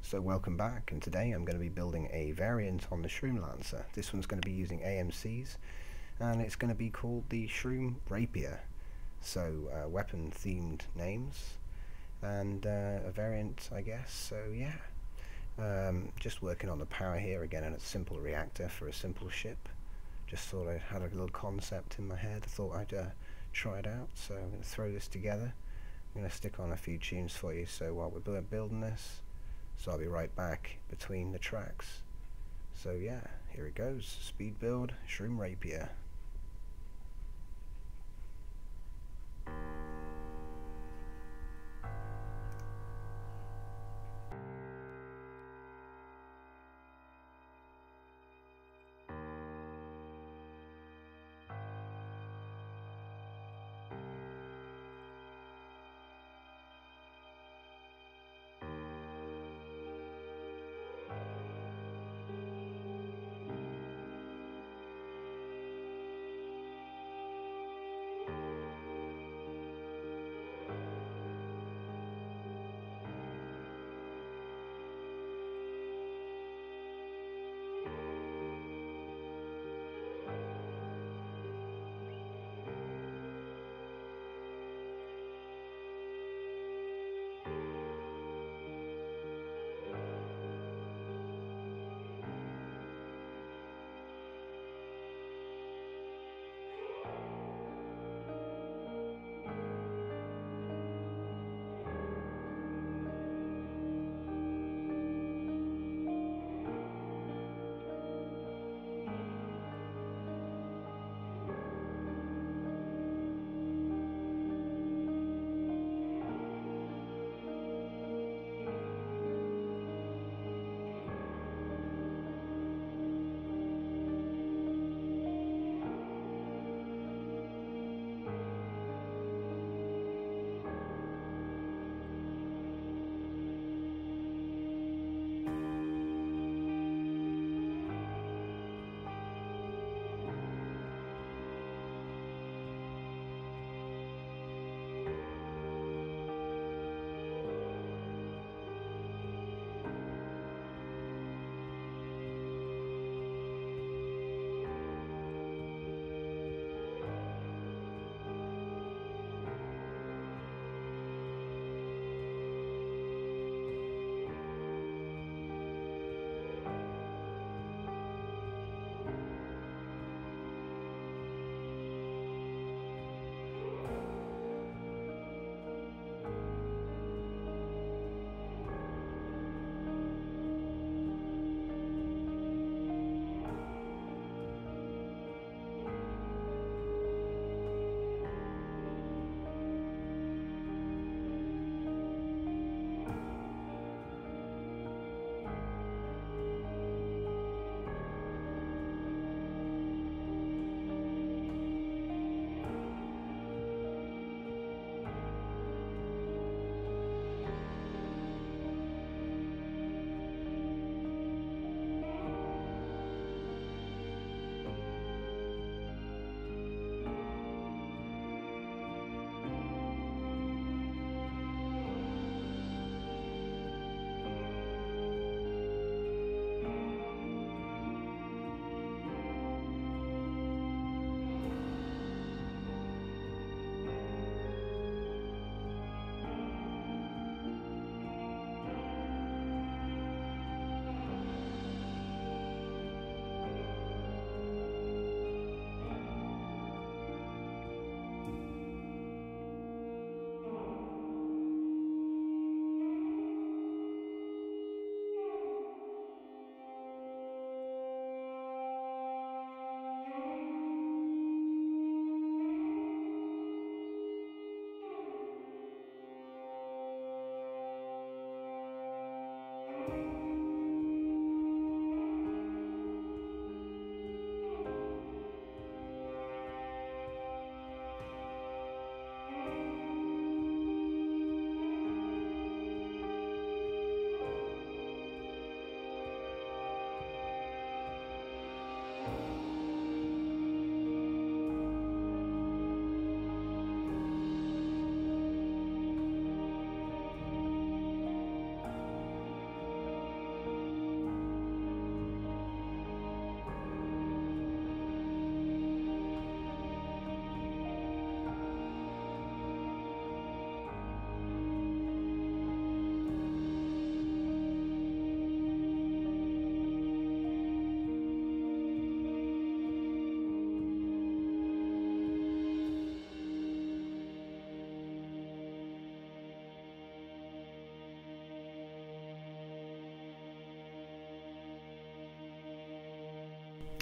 So welcome back, and today I'm going to be building a variant on the Shroom Lancer. This one's going to be using AMCs, and it's going to be called the Shroom Rapier. So weapon themed names, and a variant, I guess. So yeah, just working on the power here again, and a simple reactor for a simple ship. Just thought I had a little concept in my head. I thought I'd try it out. So I'm going to throw this together. I'm going to stick on a few tunes for you. So while we're building this. So I'll be right back between the tracks. So yeah, here it goes. Speedbuild, Shroom Rapier.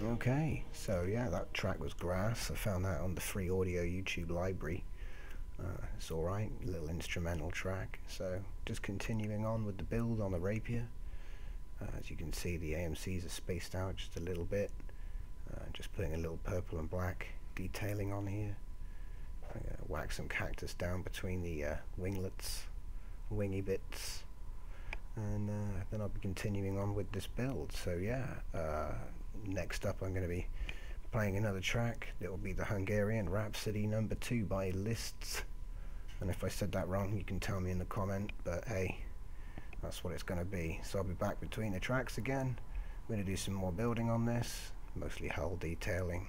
Okay, so yeah, that track was grass. I found that on the free audio YouTube library. It's alright, little instrumental track. So just continuing on with the build on the Rapier. As you can see, the AMCs are spaced out just a little bit. Just putting a little purple and black detailing on here. I'm going to whack some cactus down between the winglets, wingy bits. And then I'll be continuing on with this build. So yeah, next up I'm going to be playing another track. It will be the Hungarian Rhapsody number 2 by Lists. And if I said that wrong, you can tell me in the comment, but hey, that's what it's going to be. So I'll be back between the tracks again. I'm going to do some more building on this, mostly hull detailing.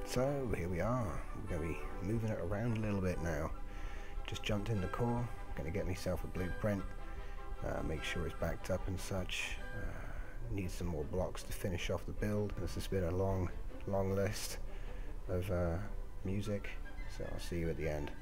So here we are. We're going to be moving it around a little bit now. Just jumped in the core. Going to get myself a blueprint. Make sure it's backed up and such. Need some more blocks to finish off the build. This has been a long list of music, so I'll see you at the end.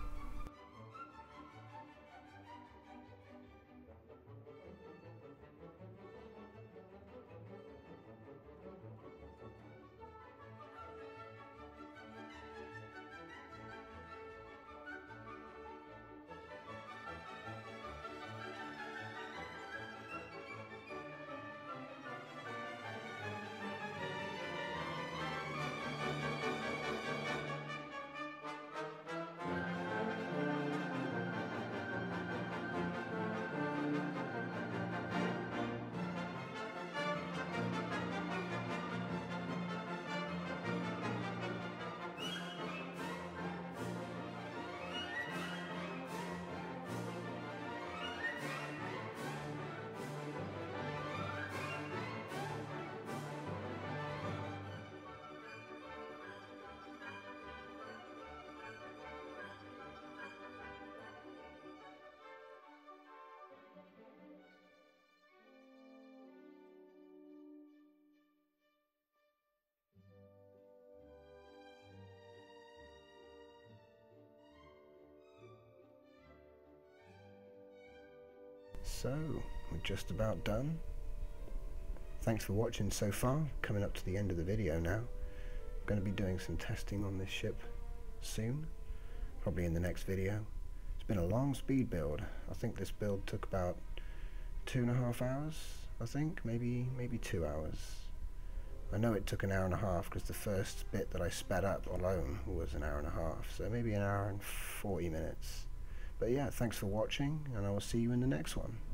So, we're just about done. Thanks for watching so far. Coming up to the end of the video now. I'm going to be doing some testing on this ship soon, probably in the next video. It's been a long speed build. I think this build took about 2.5 hours, I think, maybe 2 hours. I know it took an hour and a half because the first bit that I sped up alone was an hour and a half, so maybe an hour and 40 minutes. But yeah, thanks for watching, and I will see you in the next one.